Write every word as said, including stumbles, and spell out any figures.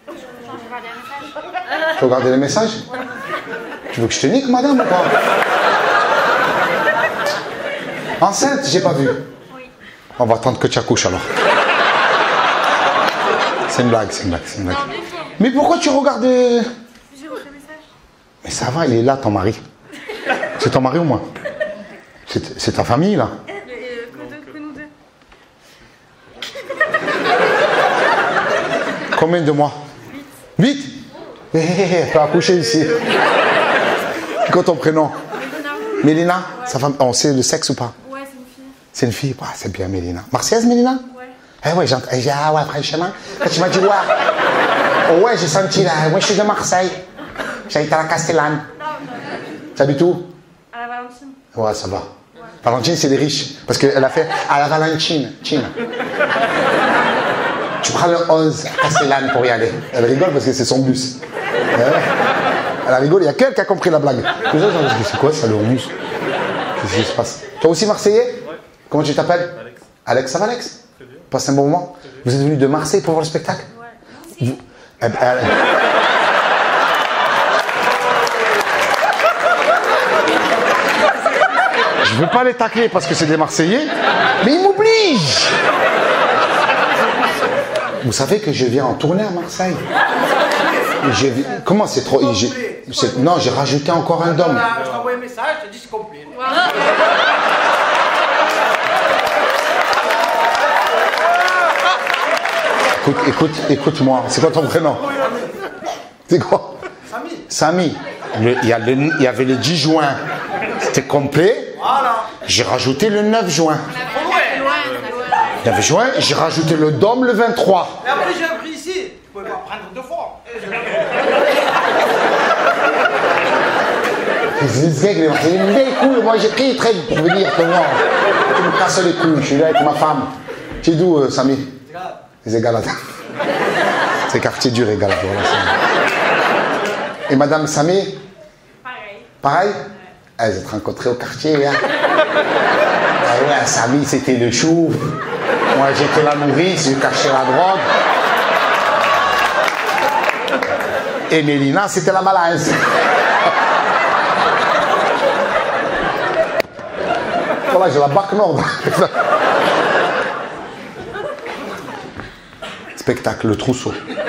Tu veux regarder les messages? Tu veux que je te nique, madame, ou pas? Enceinte, j'ai pas vu. On va attendre que tu accouches alors. C'est une blague, c'est une blague, c'est une blague. Mais pourquoi tu regardes... J'ai reçu le message. Mais ça va, il est là, ton mari. C'est ton mari ou moi? C'est ta famille, là? Que, deux, que nous deux. Combien de mois? Huit. Hé, hé, hé, elle peut accoucher ici. C'est quoi ton prénom? Mélina. Mélina? Ouais. Sa femme, on sait le sexe ou pas? Ouais, c'est une fille. C'est une fille? Ah, c'est bien, Mélina. Marseillaise, Mélina? Ouais. Eh ouais, j'ai ah ouais, franchement, quand tu m'as dit ouais, oh ouais, j'ai senti là, moi je suis de Marseille. J'ai été à la Castellane. Tu habites où? À la Valentine. Ouais, ça va. Ouais. Valentine, c'est des riches. Parce qu'elle a fait à la Valentine. Chine. Tu prends le onze à Castellane pour y aller. Elle rigole parce que c'est son bus. Elle rigole, il y a quelqu'un qui a compris la blague. C'est quoi ça, le onze? Qu'est-ce qui se passe? Toi aussi Marseillais? Ouais. Comment tu t'appelles? Alex. Alex, ça va Alex? Passe un bon moment. Vous êtes venu de Marseille pour voir le spectacle? Ouais. Vous... Eh ben, euh... Je ne veux pas les tacler parce que c'est des Marseillais, mais ils m'obligent. Vous savez que je viens en tournée à Marseille. Comment c'est trop... Non, j'ai rajouté encore un dôme. Je t'envoie un message, je te dis c'est complet. Écoute, écoute, écoute-moi. C'est quoi ton prénom? C'est quoi? Samy. Samy. Le, il, y a le, il y avait le dix juin. C'était complet. Voilà. J'ai rajouté le neuf juin. Le neuf juin, j'ai rajouté le dôme le vingt-trois. Et après, j'ai appris ici. Tu pouvais pas prendre deux fois. C'est une belle couille. Moi, j'ai pris très pour venir te voir. Tu me casses les couilles. Je suis là avec ma femme. Tu es d'où, euh, Samy? Les Égalades. C'est quartier dur, Égalades. Voilà, et Madame Samy? Pareil. Pareil? Ah, vous êtes rencontrés au quartier, hein? Ah ouais, Samy, c'était le chou. Moi, j'étais la nourrice, je cachais la drogue. Et Mélina, c'était la balance. Voilà, j'ai la Bac Nord. Spectacle, le trousseau.